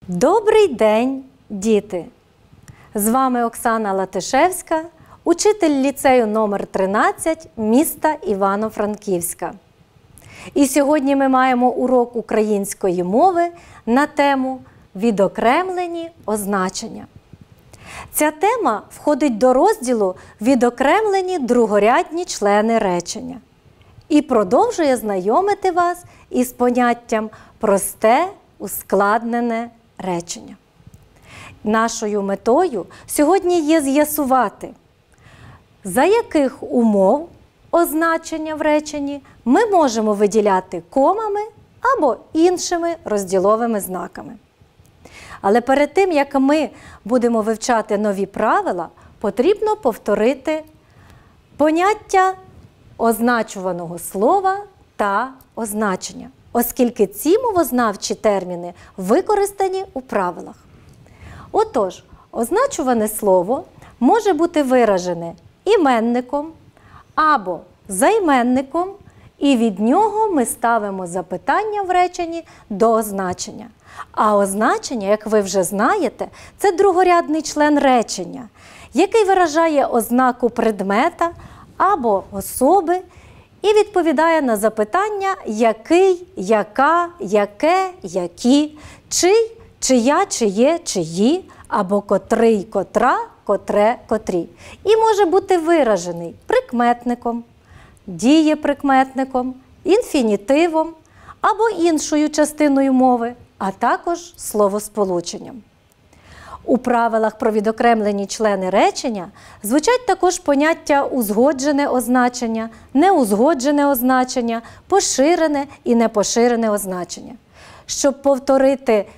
Добрий день, діти! З вами Оксана Латишевська, учитель ліцею номер 13 міста Івано-Франківська. І сьогодні ми маємо урок української мови на тему «Відокремлені означення». Ця тема входить до розділу «Відокремлені другорядні члени речення» і продовжує знайомити вас із поняттям «просте ускладнене речення». Нашою метою сьогодні є з'ясувати, за яких умов означення в реченні ми можемо виділяти комами або іншими розділовими знаками. Але перед тим, як ми будемо вивчати нові правила, потрібно повторити поняття означуваного слова та означення, оскільки ці мовознавчі терміни використані у правилах. Отож, означуване слово може бути виражене іменником або займенником, і від нього ми ставимо запитання в реченні до означення. А означення, як ви вже знаєте, це другорядний член речення, який виражає ознаку предмета або особи і відповідає на запитання який, яка, яке, які, чий, чия, чиє, чиї, або котрий, котра, котре, котрі. І може бути виражений прикметником, дієприкметником, інфінітивом або іншою частиною мови, а також словосполученням. У правилах про відокремлені члени речення звучать також поняття узгоджене означення, неузгоджене означення, поширене і непоширене означення. Щоб повторити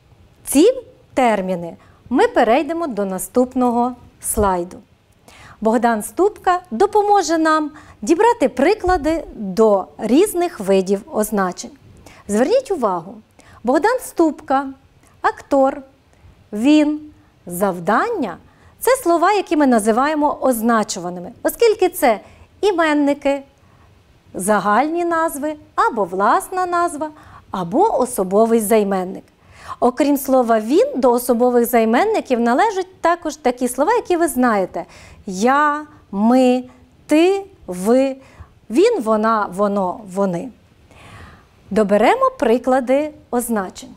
ці терміни, ми перейдемо до наступного слайду. Богдан Ступка допоможе нам дібрати приклади до різних видів означень. Зверніть увагу, Богдан Ступка, актор, він, завдання – це слова, які ми називаємо означуваними, оскільки це іменники, загальні назви, або власна назва, або особовий займенник. Окрім слова «він», до особових займенників належать також такі слова, які ви знаєте. Я, ми, ти, ви, він, вона, воно, вони. Доберемо приклади означень.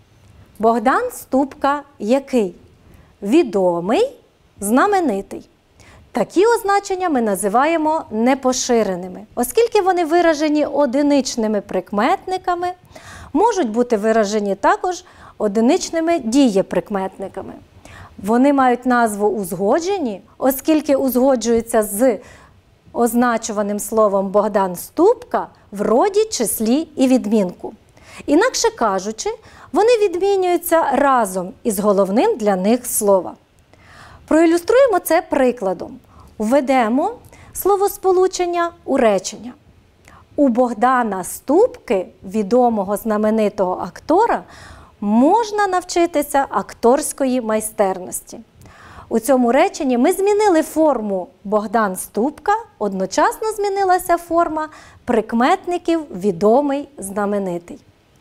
Богдан Ступка який? Відомий, знаменитий. Такі означення ми називаємо непоширеними, оскільки вони виражені одиничними прикметниками, можуть бути виражені також одиничними дієприкметниками. Вони мають назву узгоджені, оскільки узгоджуються з означуваним словом Богдан Ступка в роді, числі і відмінку. Інакше кажучи, вони відмінюються разом із головним для них слова. Проілюструємо це прикладом. Введемо словосполучення у речення. У Богдана Ступки, відомого знаменитого актора, можна навчитися акторської майстерності. У цьому реченні ми змінили форму Богдан Ступка, одночасно змінилася форма прикметників відомий, знаменитий.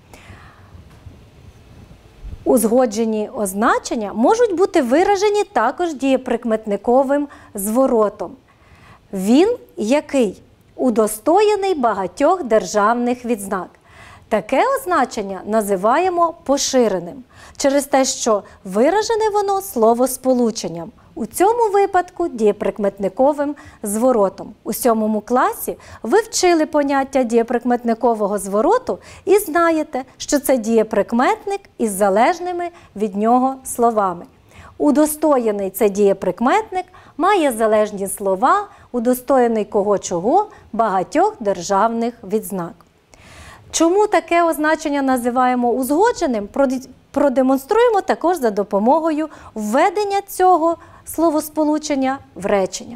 Узгоджені означення можуть бути виражені також дієприкметниковим зворотом. Він який? Удостоєний багатьох державних відзнак. Таке означення називаємо поширеним, через те, що виражене воно словосполученням, у цьому випадку дієприкметниковим зворотом. У 7 класі ви вчили поняття дієприкметникового звороту і знаєте, що це дієприкметник із залежними від нього словами. Удостоєний – це дієприкметник, має залежні слова, удостоєний кого-чого, багатьох державних відзнак. Чому таке означення називаємо узгодженим, продемонструємо також за допомогою введення цього словосполучення в речення.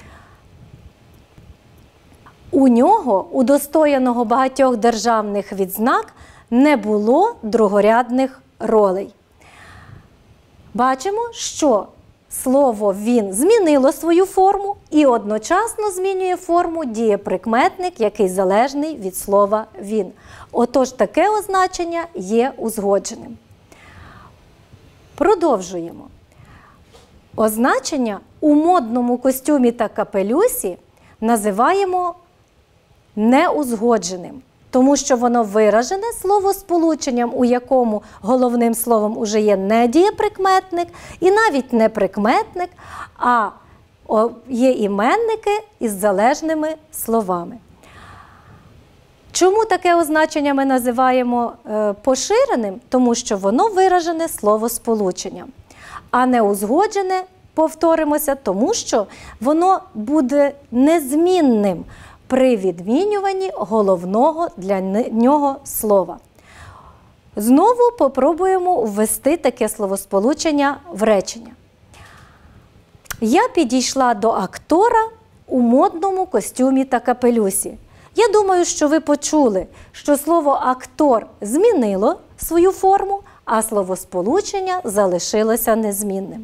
У нього, удостоєного багатьох державних відзнак, не було другорядних ролей. Бачимо, що слово «він» змінило свою форму і одночасно змінює форму дієприкметник, який залежний від слова «він». Отож, таке означення є узгодженим. Продовжуємо. Означення у модному костюмі та капелюсі називаємо неузгодженим, тому що воно виражене словосполученням, у якому головним словом уже є не дієприкметник і навіть не прикметник, а є іменники із залежними словами. Чому таке означення ми називаємо поширеним? Тому що воно виражене словосполученням. А неузгоджене, повторимося, тому що воно буде незмінним при відмінюванні головного для нього слова. Знову попробуємо ввести таке словосполучення в речення. Я підійшла до актора у модному костюмі та капелюсі. Я думаю, що ви почули, що слово «актор» змінило свою форму, а словосполучення залишилося незмінним.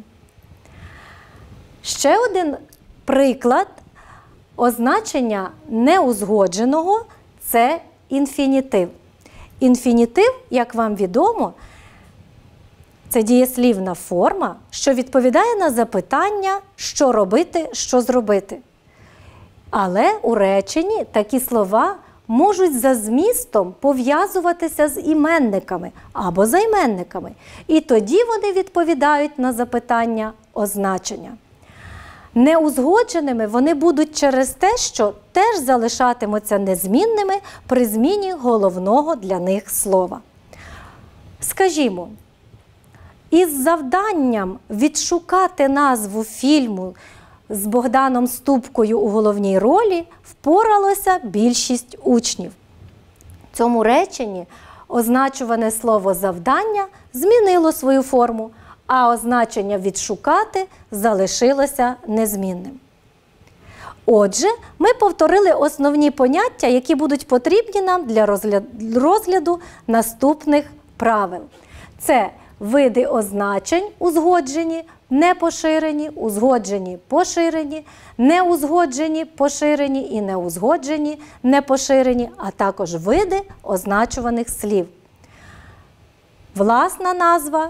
Ще один приклад означення неузгодженого – це інфінітив. Інфінітив, як вам відомо, це дієслівна форма, що відповідає на запитання, що робити, що зробити. Але у реченні такі слова можуть за змістом пов'язуватися з іменниками або займенниками. І тоді вони відповідають на запитання означення. Неузгодженими вони будуть через те, що теж залишатимуться незмінними при зміні головного для них слова. Скажімо, із завданням відшукати назву фільму з Богданом Ступкою у головній ролі впоралося більшість учнів. В цьому реченні означуване слово «завдання» змінило свою форму, а означення «відшукати» залишилося незмінним. Отже, ми повторили основні поняття, які будуть потрібні нам для розгляду наступних правил. Це види означень узгоджені, непоширені, узгоджені, поширені, неузгоджені, поширені і неузгоджені, непоширені, а також види означуваних слів. Власна назва,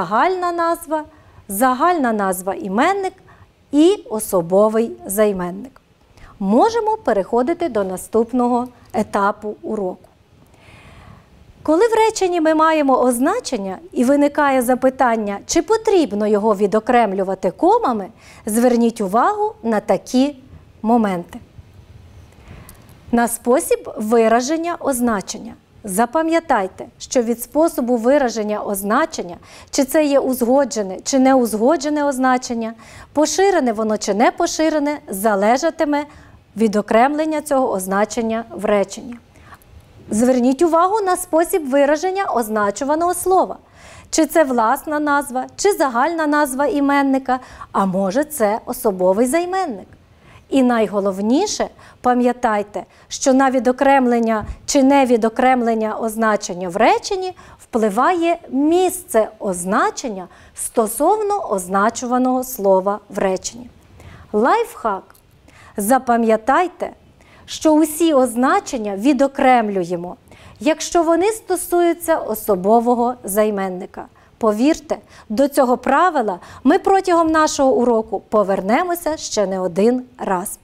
загальна назва іменник і особовий займенник. Можемо переходити до наступного етапу уроку. Коли в реченні ми маємо означення і виникає запитання, чи потрібно його відокремлювати комами, зверніть увагу на такі моменти. На спосіб вираження означення. Запам'ятайте, що від способу вираження означення, чи це є узгоджене, чи неузгоджене означення, поширене воно чи не поширене, залежатиме відокремлення цього означення в реченні. Зверніть увагу на спосіб вираження означуваного слова. Чи це власна назва, чи загальна назва іменника, а може це особовий займенник. І найголовніше, пам'ятайте, що на відокремлення чи невідокремлення означення в реченні впливає місце означення стосовно означуваного слова в реченні. Лайфхак. Запам'ятайте, що усі означення відокремлюємо, якщо вони стосуються особового займенника. Повірте, до цього правила ми протягом нашого уроку повернемося ще не один раз.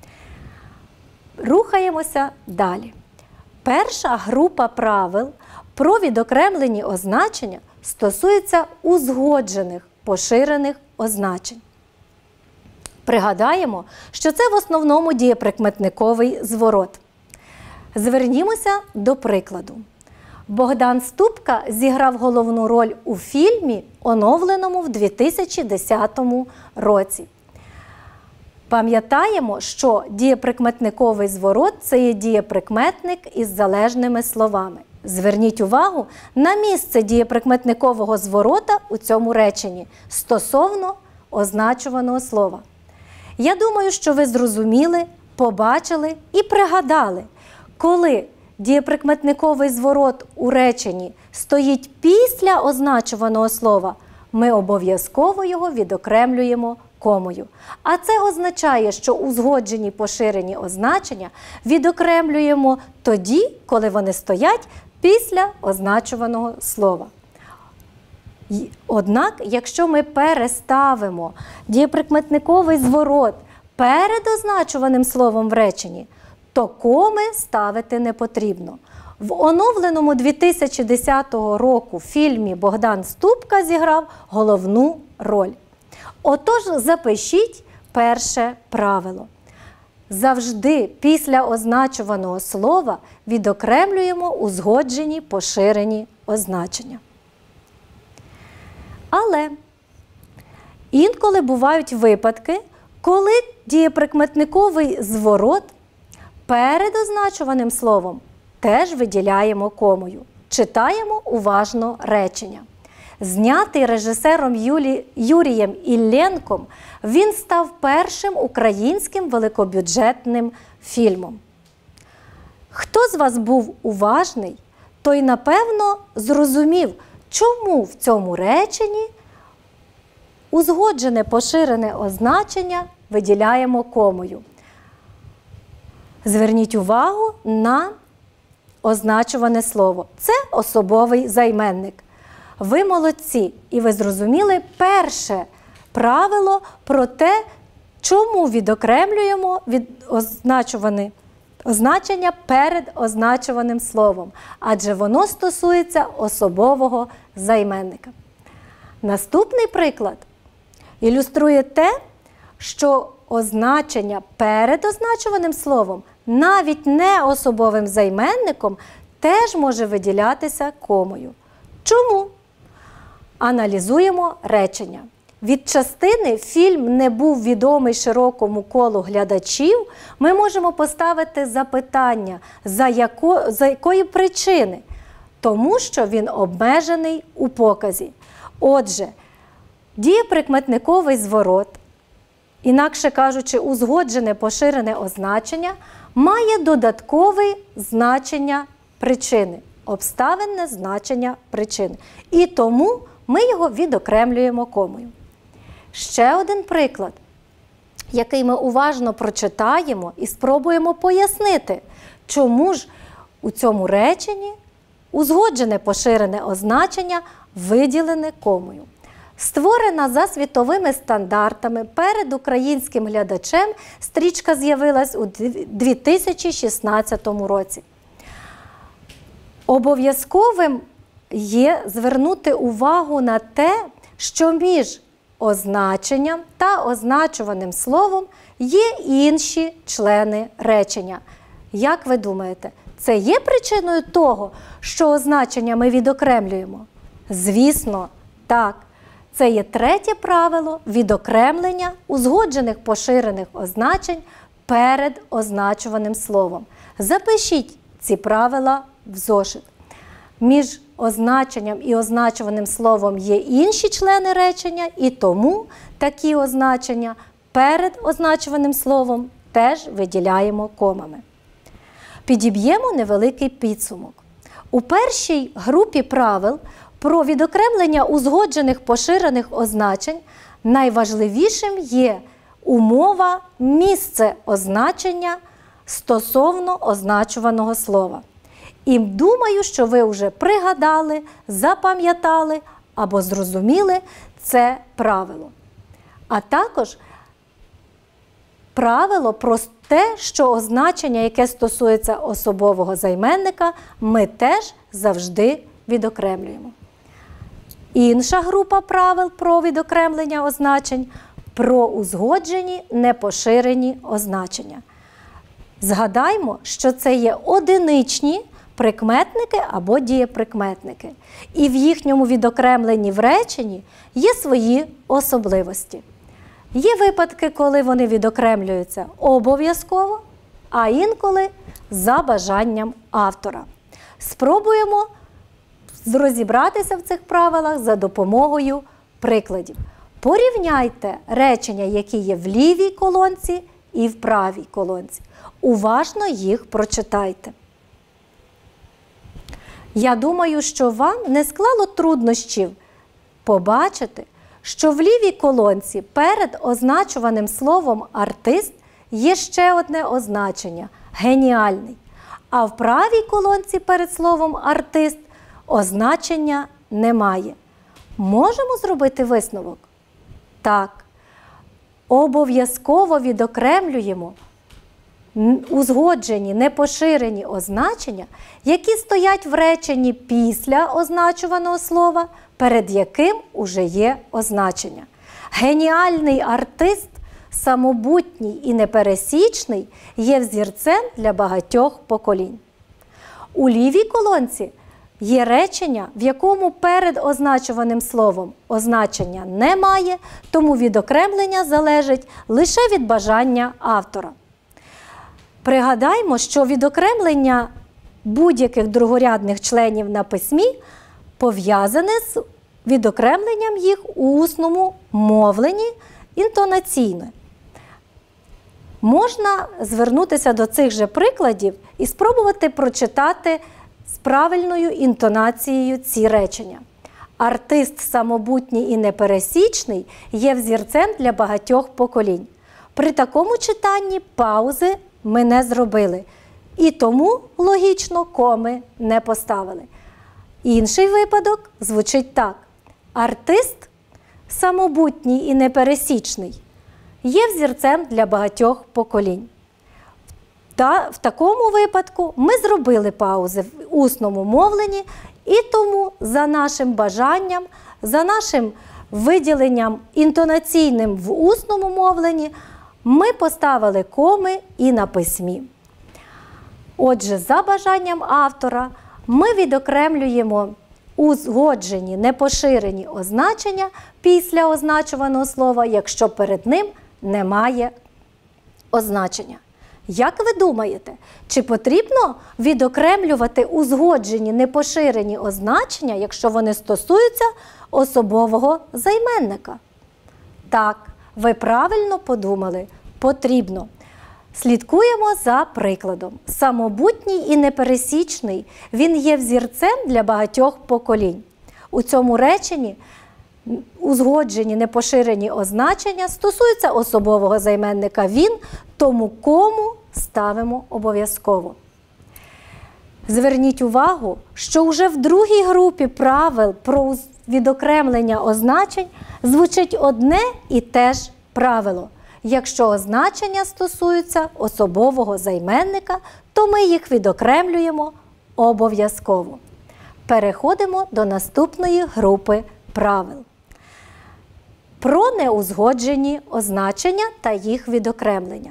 Рухаємося далі. Перша група правил про відокремлені означення стосується узгоджених, поширених означень. Пригадаємо, що це в основному дієприкметниковий зворот. Звернімося до прикладу. Богдан Ступка зіграв головну роль у фільмі, оновленому в 2010 році. Пам'ятаємо, що дієприкметниковий зворот – це є дієприкметник із залежними словами. Зверніть увагу на місце дієприкметникового зворота у цьому реченні стосовно означуваного слова. Я думаю, що ви зрозуміли, побачили і пригадали, коли дієприкметниковий зворот у реченні стоїть після означуваного слова, ми обов'язково його відокремлюємо комою. А це означає, що узгоджені поширені означення відокремлюємо тоді, коли вони стоять після означуваного слова. Однак, якщо ми переставимо дієприкметниковий зворот перед означуваним словом в реченні, то коми ставити не потрібно. В оновленому 2010 року фільмі Богдан Ступка зіграв головну роль. Отож, запишіть перше правило. Завжди після означуваного слова відокремлюємо узгоджені поширені означення. Але інколи бувають випадки, коли дієприкметниковий зворот перед означуваним словом теж виділяємо комою. Читаємо уважно речення. Знятий режисером Юрієм Іллєнком, він став першим українським великобюджетним фільмом. Хто з вас був уважний, той, напевно, зрозумів, чому в цьому реченні узгоджене поширене означення виділяємо комою. Зверніть увагу на означуване слово. Це особовий займенник. Ви молодці, і ви зрозуміли перше правило про те, чому відокремлюємо від означення перед означуваним словом, адже воно стосується особового займенника. Наступний приклад ілюструє те, що означення перед означуваним словом, навіть не особовим займенником, теж може виділятися комою. Чому? Аналізуємо речення. Від частини «фільм не був відомий широкому колу глядачів» ми можемо поставити запитання, за якої причини? Тому що він обмежений у показі. Отже, дієприкметниковий зворот, інакше кажучи, узгоджене поширене означення, має додаткове значення причини, обставинне значення причини. І тому ми його відокремлюємо комою. Ще один приклад, який ми уважно прочитаємо і спробуємо пояснити, чому ж у цьому реченні узгоджене поширене означення виділене комою. Створена за світовими стандартами перед українським глядачем, стрічка з'явилась у 2016 році. Обов'язковим є звернути увагу на те, що між означенням та означуваним словом є інші члени речення. Як ви думаєте, це є причиною того, що означення ми відокремлюємо? Звісно, так. Це є третє правило відокремлення узгоджених поширених означень перед означуваним словом. Запишіть ці правила в зошит. Між означенням і означуваним словом є інші члени речення, і тому такі означення перед означуваним словом теж виділяємо комами. Підіб'ємо невеликий підсумок. У першій групі правил про відокремлення узгоджених поширених означень найважливішим є умова, місце означення стосовно означуваного слова. І думаю, що ви вже пригадали, запам'ятали або зрозуміли це правило. А також правило про те, що означення, яке стосується особового займенника, ми теж завжди відокремлюємо. Інша група правил про відокремлення означень – про узгоджені непоширені означення. Згадаймо, що це є одиничні прикметники або дієприкметники. І в їхньому відокремленні в реченні є свої особливості. Є випадки, коли вони відокремлюються обов'язково, а інколи за бажанням автора. Спробуємо розібратися в цих правилах за допомогою прикладів. Порівняйте речення, які є в лівій колонці і в правій колонці. Уважно їх прочитайте. Я думаю, що вам не склало труднощів побачити, що в лівій колонці перед означуваним словом «артист» є ще одне означення – «геніальний», а в правій колонці перед словом «артист» означення немає. Можемо зробити висновок? Так. Обов'язково відокремлюємо узгоджені, непоширені означення, які стоять в реченні після означуваного слова, перед яким уже є означення. Геніальний артист, самобутній і непересічний, є взірцем для багатьох поколінь. У лівій колонці є речення, в якому перед означуваним словом означення немає, тому відокремлення залежить лише від бажання автора. Пригадаймо, що відокремлення будь-яких другорядних членів на письмі пов'язане з відокремленням їх у усному мовленні інтонаційно. Можна звернутися до цих же прикладів і спробувати прочитати з правильною інтонацією ці речення. Артист самобутній і непересічний є взірцем для багатьох поколінь. При такому читанні паузи ми не зробили. І тому, логічно, коми не поставили. Інший випадок звучить так. Артист самобутній і непересічний є взірцем для багатьох поколінь. Та в такому випадку ми зробили паузи в усному мовленні, і тому за нашим бажанням, за нашим виділенням інтонаційним в усному мовленні ми поставили коми і на письмі. Отже, за бажанням автора ми відокремлюємо узгоджені, непоширені означення після означуваного слова, якщо перед ним немає означення. Як ви думаєте, чи потрібно відокремлювати узгоджені, непоширені означення, якщо вони стосуються особового займенника? Так, ви правильно подумали, потрібно. Слідкуємо за прикладом. Самобутній і непересічний, він є взірцем для багатьох поколінь. У цьому реченні узгоджені, непоширені означення стосуються особового займенника «він», тому кому ставимо обов'язково. Зверніть увагу, що вже в другій групі правил про відокремлення означень звучить одне і те ж правило. Якщо означення стосуються особового займенника, то ми їх відокремлюємо обов'язково. Переходимо до наступної групи правил. Про неузгоджені означення та їх відокремлення.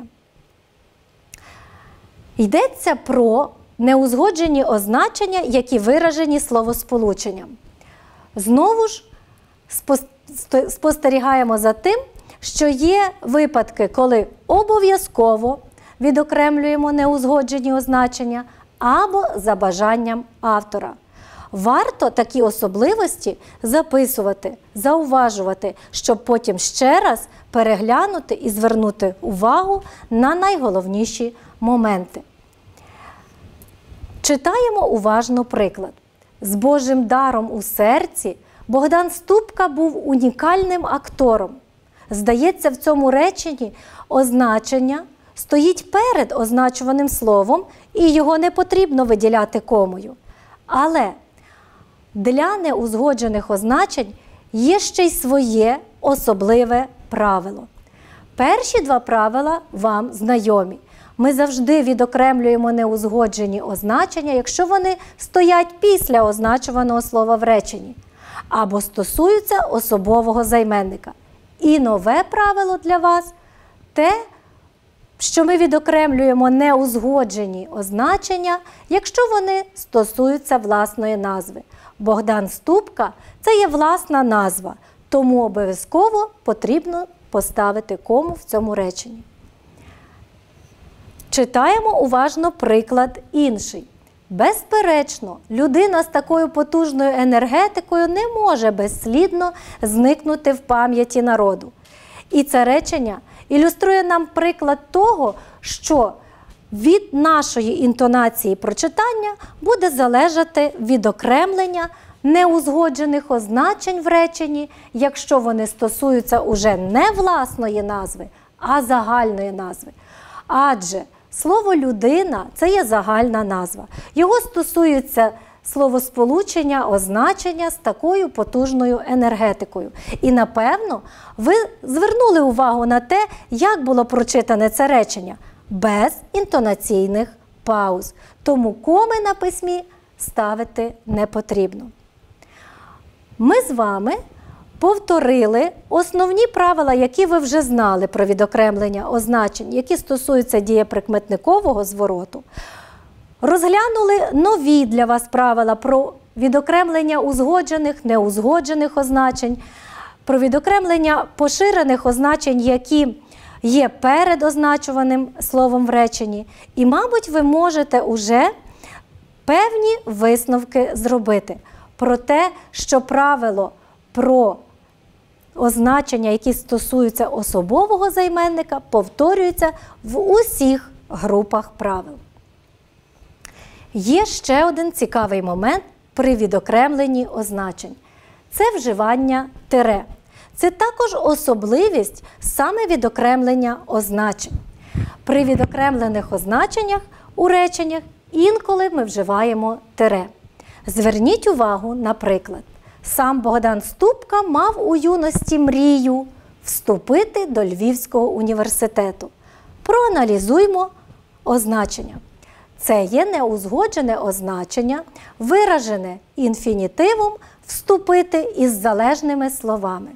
Йдеться про неузгоджені означення, які виражені словосполученням. Знову ж спостерігаємо за тим, що є випадки, коли обов'язково відокремлюємо неузгоджені означення або за бажанням автора. Варто такі особливості записувати, зауважувати, щоб потім ще раз переглянути і звернути увагу на найголовніші моменти. Читаємо уважно приклад. З Божим даром у серці Богдан Ступка був унікальним актором. Здається, в цьому реченні означення стоїть перед означуваним словом, і його не потрібно виділяти комою. Але для неузгоджених означень є ще й своє особливе правило. Перші два правила вам знайомі. Ми завжди відокремлюємо неузгоджені означення, якщо вони стоять після означуваного слова в реченні або стосуються особового займенника. І нове правило для вас – те, що ми відокремлюємо неузгоджені означення, якщо вони стосуються власної назви. Богдан Ступка – це є власна назва, тому обов'язково потрібно поставити кому в цьому реченні. Читаємо уважно приклад інший. Безперечно, людина з такою потужною енергетикою не може безслідно зникнути в пам'яті народу. І це речення ілюструє нам приклад того, що від нашої інтонації прочитання буде залежати відокремлення неузгоджених означень в реченні, якщо вони стосуються уже не власної назви, а загальної назви. Адже слово «людина» – це є загальна назва. Його стосуються словосполучення, означення з такою потужною енергетикою. І, напевно, ви звернули увагу на те, як було прочитане це речення без інтонаційних пауз. Тому коми на письмі ставити не потрібно. Ми з вами повторили основні правила, які ви вже знали про відокремлення означень, які стосуються дієприкметникового звороту. Розглянули нові для вас правила про відокремлення узгоджених, неузгоджених означень, про відокремлення поширених означень, які є перед означуваним словом в реченні. І, мабуть, ви можете уже певні висновки зробити про те, що правило про означення, які стосуються особового займенника, повторюються в усіх групах правил. Є ще один цікавий момент при відокремленні означень. Це вживання тире. Це також особливість саме відокремлення означень. При відокремлених означеннях у реченнях інколи ми вживаємо тире. Зверніть увагу, наприклад, сам Богдан Ступка мав у юності мрію вступити до Львівського університету. Проаналізуймо означення. Це є неузгоджене означення, виражене інфінітивом «вступити» із залежними словами.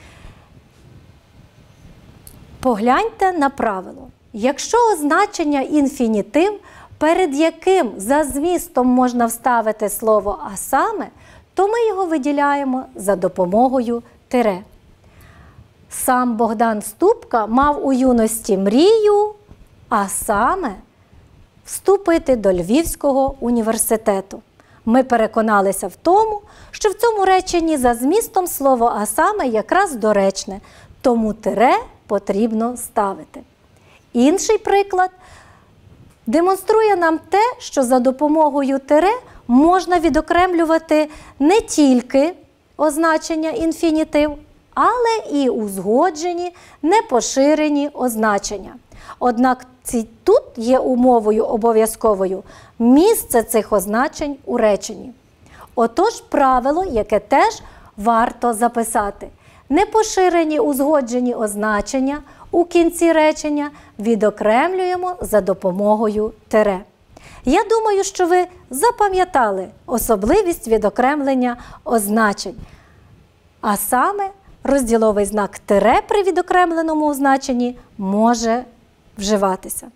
Погляньте на правило. Якщо означення інфінітив, перед яким за змістом можна вставити слово «а саме», то ми його виділяємо за допомогою тире. Сам Богдан Ступка мав у юності мрію, а саме вступити до Львівського університету. Ми переконалися в тому, що в цьому реченні за змістом слово «а саме» якраз доречне, тому тире потрібно ставити. Інший приклад демонструє нам те, що за допомогою тире можна відокремлювати не тільки означення інфінітив, але і узгоджені, непоширені означення. Однак тут є умовою обов'язковою місце цих означень у реченні. Отож, правило, яке теж варто записати. Непоширені узгоджені означення у кінці речення відокремлюємо за допомогою тире. Я думаю, що ви запам'ятали особливість відокремлення означень. А саме розділовий знак тире при відокремленому означенні може вживатися.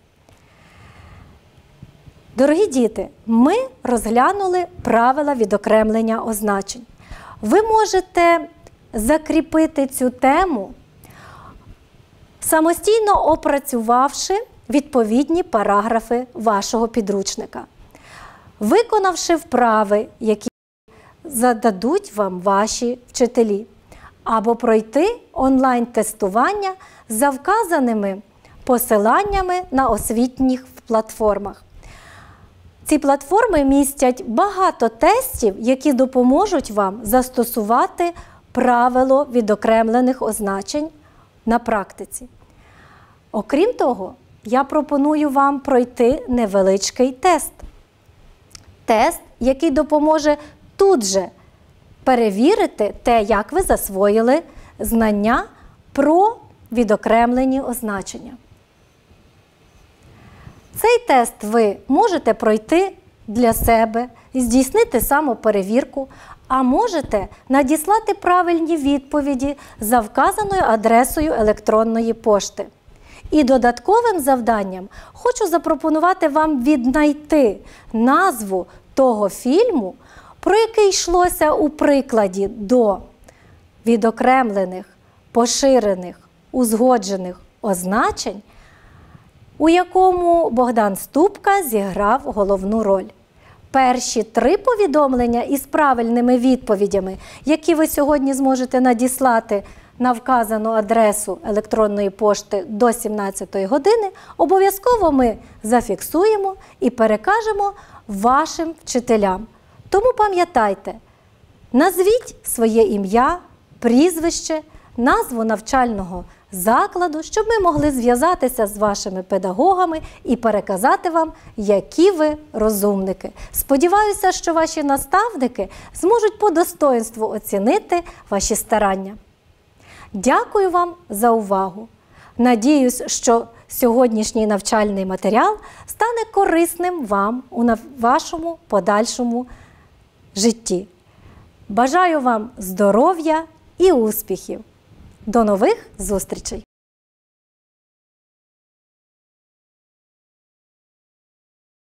Дорогі діти, ми розглянули правила відокремлення означень. Ви можете закріпити цю тему, самостійно опрацювавши відповідні параграфи вашого підручника, виконавши вправи, які зададуть вам ваші вчителі, або пройти онлайн-тестування за вказаними посиланнями на освітніх платформах. Ці платформи містять багато тестів, які допоможуть вам застосувати правило відокремлених означень на практиці. Окрім того, я пропоную вам пройти невеличкий тест. Тест, який допоможе тут же перевірити те, як ви засвоїли знання про відокремлені означення. Цей тест ви можете пройти для себе, здійснити самоперевірку, а можете надіслати правильні відповіді за вказаною адресою електронної пошти. І додатковим завданням хочу запропонувати вам віднайти назву того фільму, про який йшлося у прикладі до відокремлених, поширених, узгоджених означень, у якому Богдан Ступка зіграв головну роль. Перші 3 повідомлення із правильними відповідями, які ви сьогодні зможете надіслати на вказану адресу електронної пошти до 17 години, обов'язково ми зафіксуємо і перекажемо вашим вчителям. Тому пам'ятайте, назвіть своє ім'я, прізвище, назву навчального закладу, щоб ми могли зв'язатися з вашими педагогами і переказати вам, які ви розумники. Сподіваюся, що ваші наставники зможуть по достоинству оцінити ваші старання. Дякую вам за увагу. Надіюсь, що сьогоднішній навчальний матеріал стане корисним вам у вашому подальшому житті. Бажаю вам здоров'я і успіхів! До нових зустрічей!